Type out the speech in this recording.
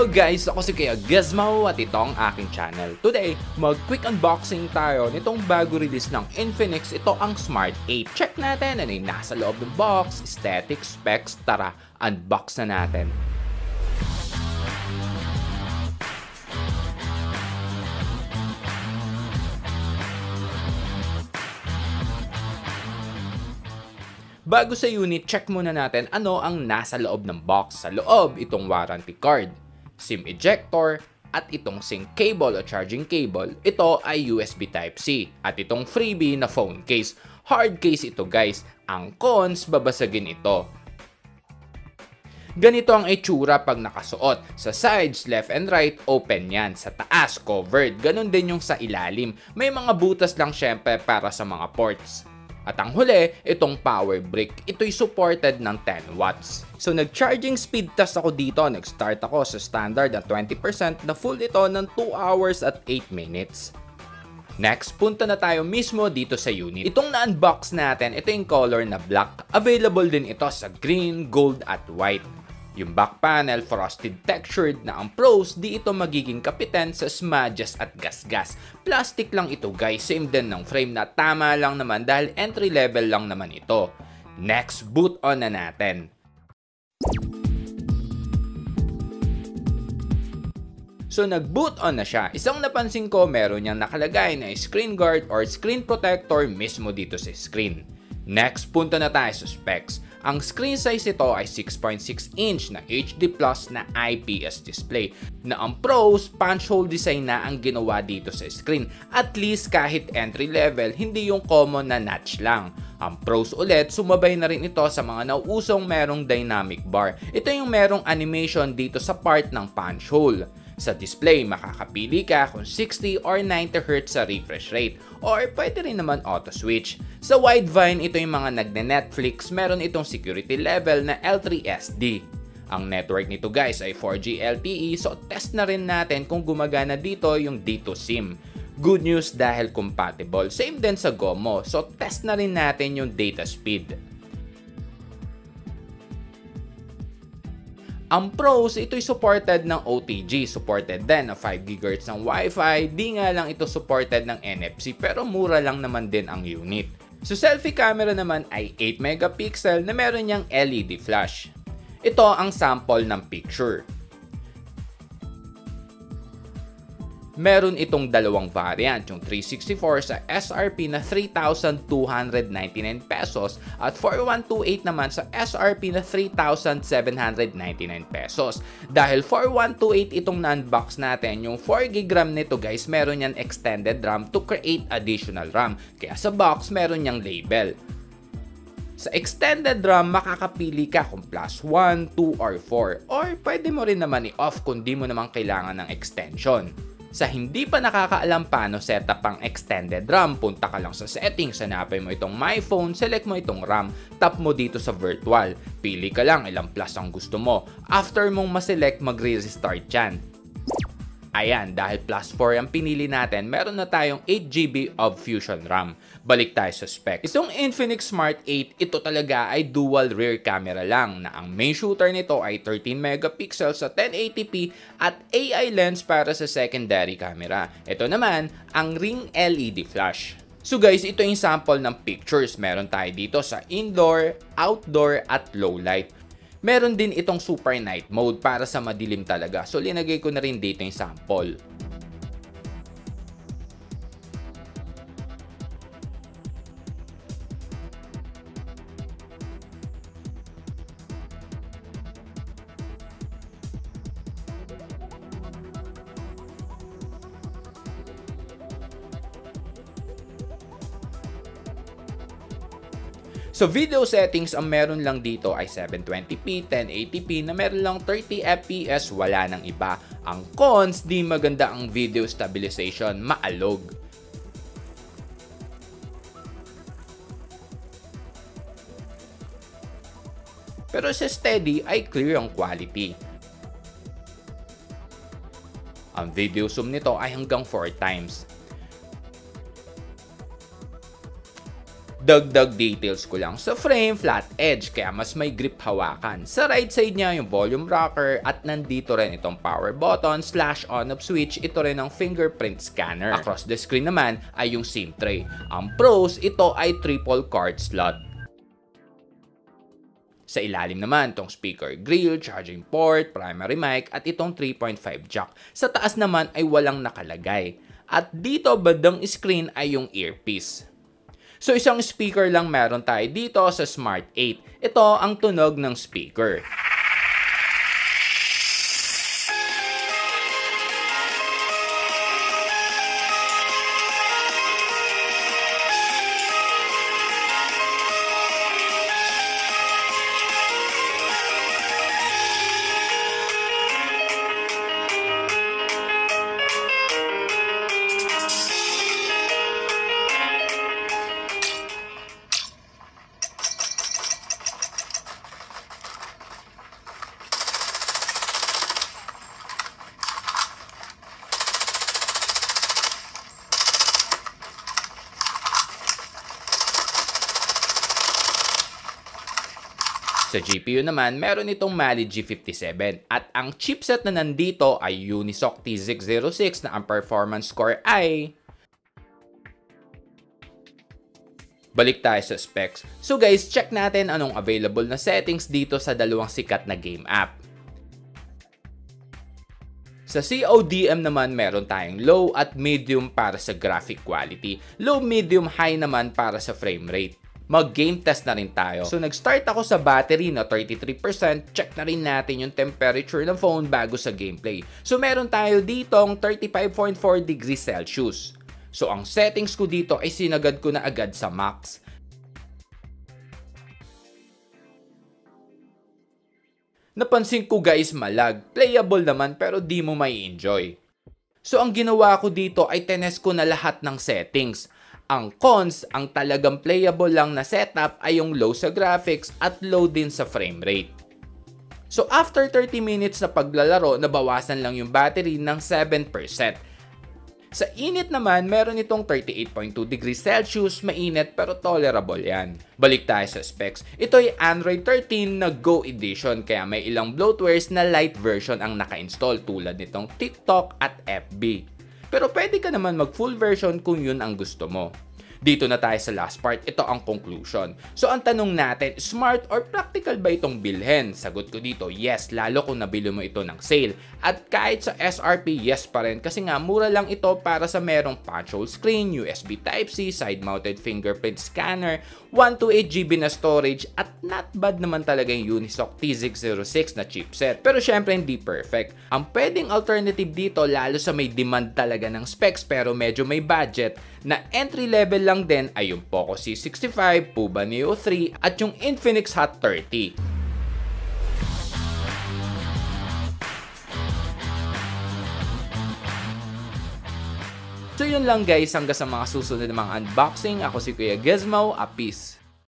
Hello guys! Ako si Kuya Gizmo at ito ang aking channel. Today, mag-quick unboxing tayo nitong bago release ng Infinix. Ito ang Smart 8. Check natin ano yung nasa loob ng box, aesthetic, specs. Tara, unbox na natin. Bago sa unit, check muna natin ano ang nasa loob ng box. Sa loob, itong warranty card, SIM ejector, at itong sync cable o charging cable. Ito ay USB Type-C. At itong freebie na phone case. Hard case ito guys. Ang cons, babasagin ito. Ganito ang itsura pag nakasuot. Sa sides, left and right, open yan. Sa taas, covered. Ganon din yung sa ilalim. May mga butas lang syempre para sa mga ports. At ang huli, itong power brick. Ito'y supported ng 10 watts. So nag-charging speed test ako dito. Nag-start ako sa standard na 20% na full ito ng 2 hours at 8 minutes. Next, punta na tayo mismo dito sa unit. Itong na-unbox natin, ito yung color na black. Available din ito sa green, gold at white. Yung back panel, frosted textured na ang pros, di ito magiging kapitan sa smudges at gas-gas. Plastic lang ito guys, same din ng frame na tama lang naman dahil entry level lang naman ito. Next, boot on na natin. So nag-boot on na siya. Isang napansin ko, meron niyang nakalagay na screen guard or screen protector mismo dito sa screen. Next, punta na tayo sa specs. Ang screen size nito ay 6.6 inch na HD Plus na IPS display na ang pros, punch hole design na ang ginawa dito sa screen. At least kahit entry level, hindi yung common na notch lang. Ang pros ulit, sumabay na rin ito sa mga nauusong merong dynamic bar. Ito yung merong animation dito sa part ng punch hole. Sa display, makakapili ka kung 60 or 90 Hz sa refresh rate or pwede rin naman auto switch. Sa Widevine, ito yung mga nagne-Netflix, meron itong security level na L3SD. Ang network nito guys ay 4G LTE, so test na rin natin kung gumagana dito yung D2 SIM. Good news dahil compatible. Same din sa GOMO, so test na rin natin yung data speed. Ang pros, ito'y supported ng OTG, supported din ng 5 GHz ng Wi-Fi, di nga lang ito supported ng NFC pero mura lang naman din ang unit. So selfie camera naman ay 8 megapixel na meron niyang LED flash. Ito ang sample ng picture. Meron itong dalawang variant, yung 364 sa SRP na 3,299 pesos at 4128 naman sa SRP na 3,799 pesos. Dahil 4128 itong na-unbox natin, yung 4GB RAM nito guys, meron yan extended RAM to create additional RAM. Kaya sa box, meron yang label. Sa extended RAM, makakapili ka kung plus 1, 2, or 4. Or pwede mo rin naman i-off kung di mo naman kailangan ng extension. Sa hindi pa nakakaalam paano setup ang extended RAM, punta ka lang sa settings, hanapin mo itong My Phone, select mo itong RAM, tap mo dito sa virtual. Pili ka lang ilang plus ang gusto mo. After mong maselect, magre-restart yan. Ayan, dahil plus 4 ang pinili natin, meron na tayong 8GB of Fusion RAM. Balik tayo sa specs. Itong Infinix Smart 8, ito talaga ay dual rear camera lang na ang main shooter nito ay 13 megapixels sa 1080p at AI lens para sa secondary camera. Ito naman, ang ring LED flash. So guys, ito yung sample ng pictures. Meron tayo dito sa indoor, outdoor at low light. Meron din itong super night mode para sa madilim talaga. So linagay ko na rin dito yung sample. So video settings, ang meron lang dito ay 720p, 1080p na meron lang 30 fps, wala nang iba. Ang cons, di maganda ang video stabilization, maalog. Pero sa steady ay clear ang quality. Ang video zoom nito ay hanggang 4 times. Dagdag details ko lang sa frame, flat edge kaya mas may grip hawakan. Sa right side niya yung volume rocker at nandito rin itong power button / on-off switch, ito rin ang fingerprint scanner. Across the screen naman ay yung SIM tray. Ang pros, ito ay triple card slot. Sa ilalim naman, itong speaker grill, charging port, primary mic, at itong 3.5 jack. Sa taas naman ay walang nakalagay. At dito bandang screen ay yung earpiece. So isang speaker lang meron tayo dito sa Smart 8. Ito ang tunog ng speaker. Sa GPU naman, meron itong Mali G57 at ang chipset na nandito ay Unisoc T606 na ang performance score ay... Balik tayo sa specs. So guys, check natin anong available na settings dito sa dalawang sikat na game app. Sa CODM naman, meron tayong low at medium para sa graphic quality. Low, medium, high naman para sa frame rate. Mag-game test na rin tayo. So nag-start ako sa battery na 33%, check na rin natin yung temperature ng phone bago sa gameplay. So meron tayo ditong 35.4 degrees Celsius. So ang settings ko dito ay sinagad ko na agad sa max. Napansin ko guys, malag. Playable naman pero di mo may enjoy. So ang ginawa ko dito ay tinest ko na lahat ng settings. Ang cons, ang talagang playable lang na setup ay yung low sa graphics at low din sa frame rate. So after 30 minutes na paglalaro, nabawasan lang yung battery ng 7%. Sa init naman, meron itong 38.2 degrees Celsius, mainit pero tolerable yan. Balik tayo sa specs. Ito ay Android 13 na Go Edition kaya may ilang bloatwares na light version ang naka-install tulad nitong TikTok at FB. Pero pwede ka naman mag full version kung yun ang gusto mo. Dito na tayo sa last part, ito ang conclusion. So ang tanong natin, smart or practical ba itong bilhin? Sagot ko dito, yes, lalo kung nabili mo ito ng sale. At kahit sa SRP, yes pa rin kasi nga mura lang ito para sa merong punch hole screen, USB Type-C, side-mounted fingerprint scanner, 128GB na storage at not bad naman talaga yung Unisoc T606 na chipset. Pero syempre hindi perfect. Ang pwedeng alternative dito lalo sa may demand talaga ng specs pero medyo may budget na entry level lang din ay yung Poco C65, Puba Neo 3 at yung Infinix Hot 30. So yun lang guys, hanggang sa mga susunod na mga unboxing. Ako si Kuya Gizmo, peace!